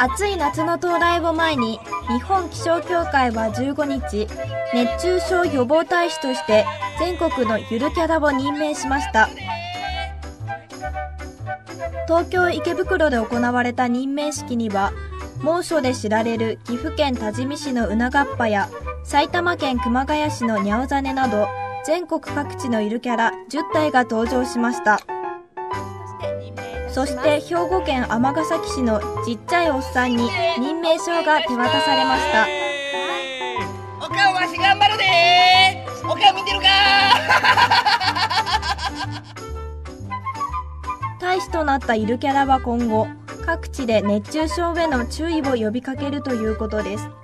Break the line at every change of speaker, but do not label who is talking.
暑い夏の到来を前に、日本気象協会は15日、熱中症予防大使として全国のゆるキャラを任命しました。東京池袋で行われた任命式には、猛暑で知られる岐阜県多治見市のうながっぱや、埼玉県熊谷市のにゃおざねなど、全国各地のゆるキャラ10体が登場しました。そして兵庫県尼崎市のちっちゃいおっさんに任命状が手渡されました。
おかわし頑張るでー。おか見てるか
大使となったゆるキャラは今後、各地で熱中症への注意を呼びかけるということです。